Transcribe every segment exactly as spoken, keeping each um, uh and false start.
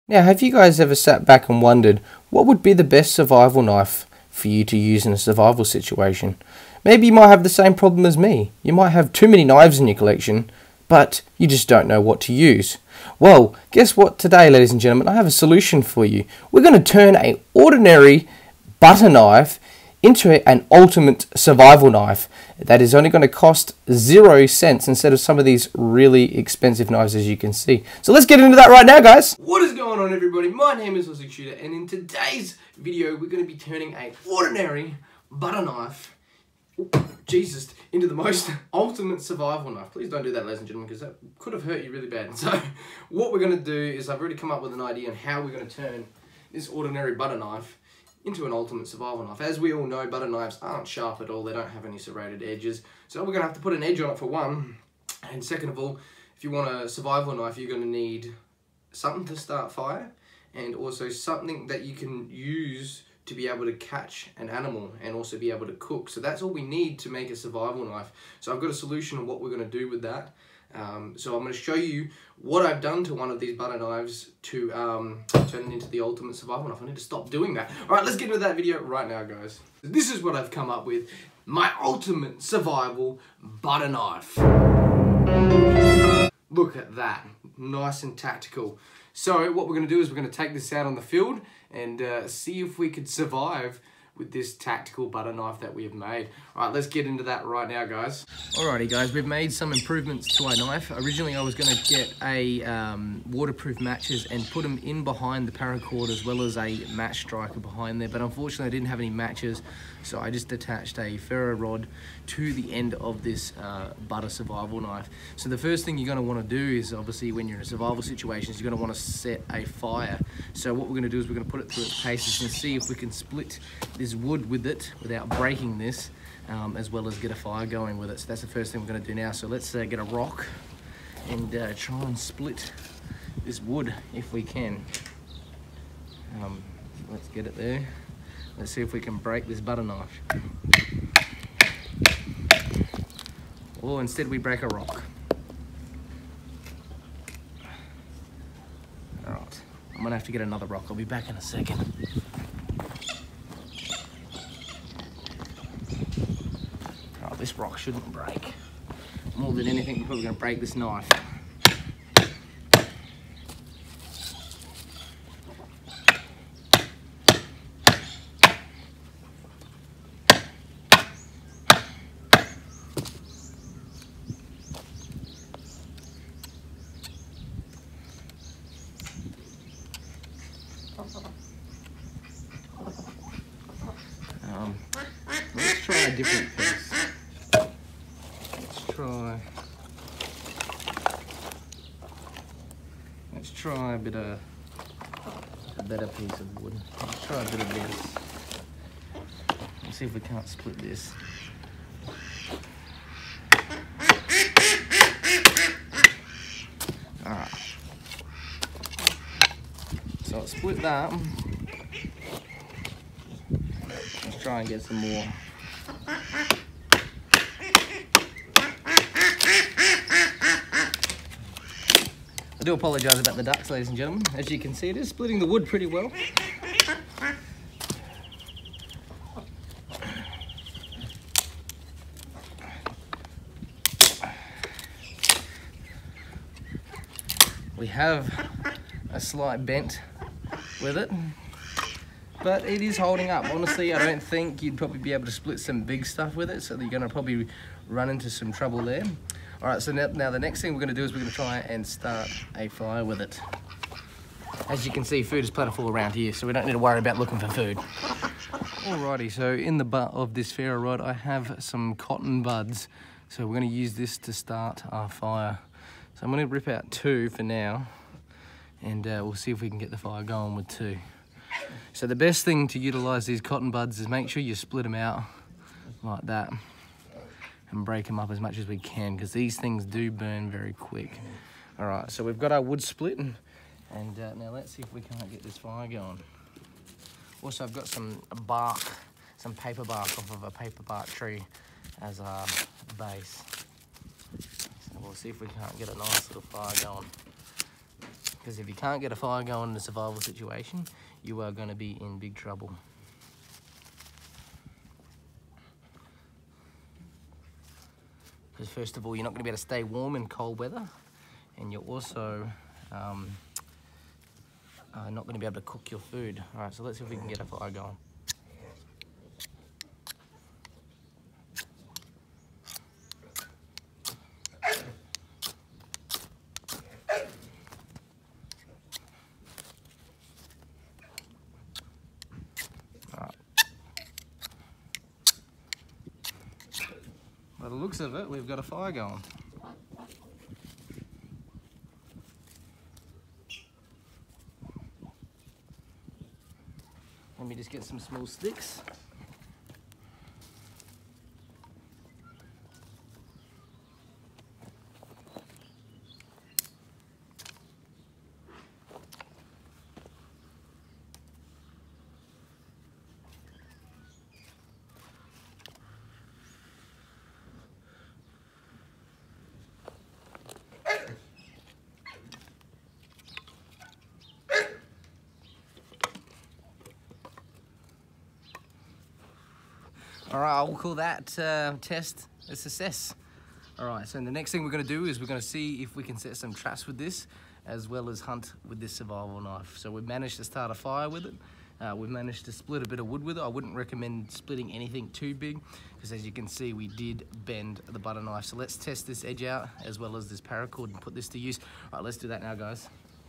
Now, have you guys ever sat back and wondered what would be the best survival knife for you to use in a survival situation? Maybe you might have the same problem as me. You might have too many knives in your collection, but you just don't know what to use. Well, guess what today, ladies and gentlemen? I have a solution for you. We're going to turn an ordinary butter knife into an ultimate survival knife that is only going to cost zero cents instead of some of these really expensive knives, as you can see. So let's get into that right now, guys. What is going on, everybody? My name is Aussie Shooter, and in today's video we're going to be turning an ordinary butter knife, Jesus, into the most ultimate survival knife. Please don't do that, ladies and gentlemen, because that could have hurt you really bad. So what we're going to do is I've already come up with an idea on how we're going to turn this ordinary butter knife into an ultimate survival knife. As we all know, butter knives aren't sharp at all. They don't have any serrated edges. So we're going to have to put an edge on it for one. And second of all, if you want a survival knife, you're going to need something to start fire and also something that you can use to be able to catch an animal and also be able to cook. So that's all we need to make a survival knife. So I've got a solution on what we're going to do with that. Um, so I'm going to show you what I've done to one of these butter knives to um, turn it into the ultimate survival knife. I need to stop doing that. Alright, let's get into that video right now, guys. This is what I've come up with. My ultimate survival butter knife. Look at that. Nice and tactical. So what we're going to do is we're going to take this out on the field and uh, see if we could survive with this tactical butter knife that we have made. Alright, let's get into that right now, guys. Alrighty, guys, we've made some improvements to our knife. Originally, I was going to get a um, waterproof matches and put them in behind the paracord as well as a match striker behind there, but unfortunately I didn't have any matches, so I just attached a ferro rod to the end of this uh, butter survival knife. So the first thing you're going to want to do is, obviously, when you're in a survival situation, is you're going to want to set a fire. So what we're going to do is we're going to put it through its paces and see if we can split this wood with it without breaking this, um, as well as get a fire going with it. So that's the first thing we're going to do now. So let's uh, get a rock and uh, try and split this wood if we can. Um, let's get it there. Let's see if we can break this butter knife. Or instead we break a rock. Alright, I'm gonna have to get another rock. I'll be back in a second. Oh, this rock shouldn't break. More than anything, we're probably gonna break this knife. Um, let's try a different piece. Let's try. Let's try a bit of a better piece of wood. Let's try a bit of this. Let's see if we can't split this. Alright. So let's split that. Let's try and get some more. I do apologise about the ducks, ladies and gentlemen. As you can see, it is splitting the wood pretty well. We have a slight bent with it, but it is holding up. Honestly, I don't think you'd probably be able to split some big stuff with it, so you're going to probably run into some trouble there. Alright, so now, now the next thing we're going to do is we're going to try and start a fire with it. As you can see, food is plentiful around here, so we don't need to worry about looking for food. Alrighty, so in the butt of this ferro rod I have some cotton buds, so we're going to use this to start our fire. So I'm going to rip out two for now, and uh, we'll see if we can get the fire going with two. So the best thing to utilise these cotton buds is make sure you split them out like that and break them up as much as we can, because these things do burn very quick. Alright, so we've got our wood split, and, and uh, now let's see if we can't get this fire going. Also, I've got some bark, some paper bark off of a paper bark tree as our base. So we'll see if we can't get a nice little fire going. Because if you can't get a fire going in a survival situation, you are going to be in big trouble. Because first of all, you're not going to be able to stay warm in cold weather, and you're also um, uh, not going to be able to cook your food. All right, so let's see if we can get a fire going. By the looks of it, we've got a fire going. Let me just get some small sticks. All right, I'll call that uh, test a success. All right, so the next thing we're gonna do is we're gonna see if we can set some traps with this, as well as hunt with this survival knife. So we've managed to start a fire with it. Uh, we've managed to split a bit of wood with it. I wouldn't recommend splitting anything too big, because as you can see, we did bend the butter knife. So let's test this edge out, as well as this paracord, and put this to use. All right, let's do that now, guys.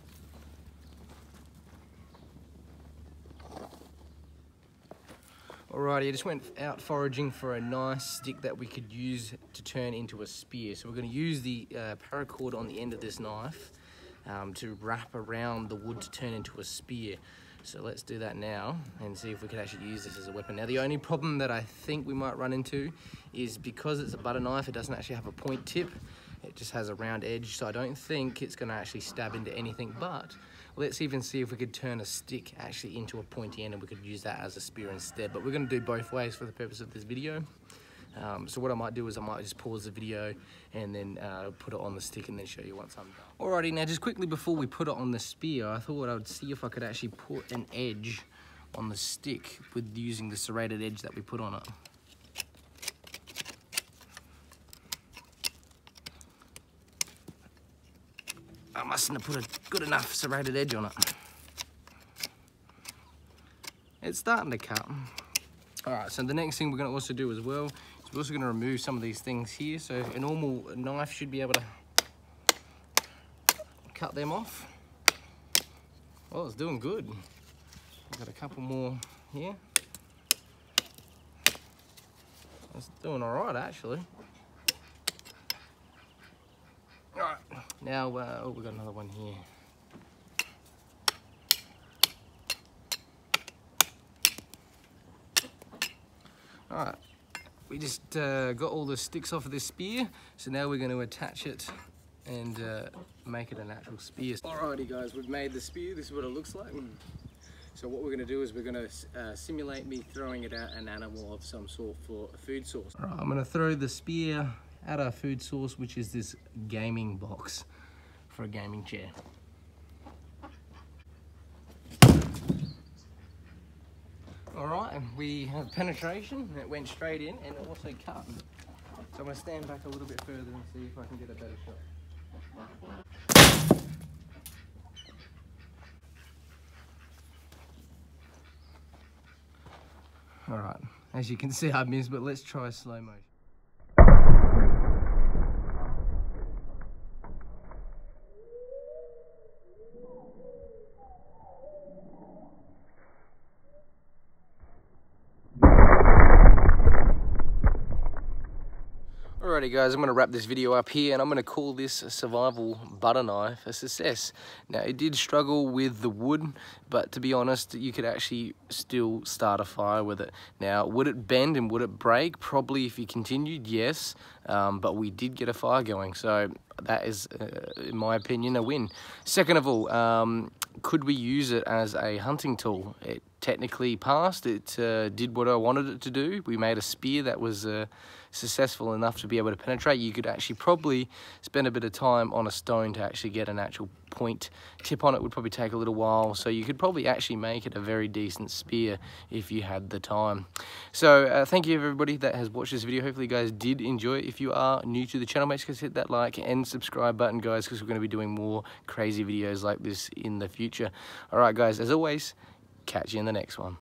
Alrighty, I just went out foraging for a nice stick that we could use to turn into a spear. So we're going to use the uh, paracord on the end of this knife um, to wrap around the wood to turn into a spear. So let's do that now and see if we can actually use this as a weapon. Now, the only problem that I think we might run into is because it's a butter knife, it doesn't actually have a point tip. It just has a round edge, so I don't think it's going to actually stab into anything. But let's even see if we could turn a stick actually into a pointy end and we could use that as a spear instead. But we're going to do both ways for the purpose of this video. Um, so what I might do is I might just pause the video and then uh, put it on the stick and then show you once I'm done. Alrighty, now just quickly before we put it on the spear, I thought I would see if I could actually put an edge on the stick with using the serrated edge that we put on it. I mustn't have put a good enough serrated edge on it. It's starting to cut. All right, so the next thing we're gonna also do as well is we're also gonna remove some of these things here. So a normal knife should be able to cut them off. Well, it's doing good. I've got a couple more here. It's doing all right, actually. All right, now, uh, oh, we've got another one here. All right, we just uh, got all the sticks off of this spear, so now we're going to attach it and uh, make it an actual spear. Alrighty guys, we've made the spear. This is what it looks like. So what we're going to do is we're going to uh, simulate me throwing it at an animal of some sort for a food source. All right, I'm going to throw the spear at our food source, which is this gaming box for a gaming chair. All right, we have penetration. It went straight in and it also cut. So I'm going to stand back a little bit further and see if I can get a better shot. All right, as you can see I missed, but let's try slow motion. Alrighty guys, I'm going to wrap this video up here and I'm going to call this a survival butter knife a success. Now it did struggle with the wood, but to be honest, you could actually still start a fire with it. Now would it bend and would it break? Probably if you continued, yes, um, but we did get a fire going, so that is, uh, in my opinion, a win. Second of all, um, could we use it as a hunting tool? It technically passed. It uh, did what I wanted it to do. We made a spear that was uh, successful enough to be able to penetrate. You could actually probably spend a bit of time on a stone to actually get an actual point tip on it. Would probably take a little while, so you could probably actually make it a very decent spear if you had the time. So uh, thank you everybody that has watched this video. Hopefully you guys did enjoy it. If you are new to the channel, make sure to hit that like and subscribe button, guys, because we're going to be doing more crazy videos like this in the future. All right guys, as always, catch you in the next one.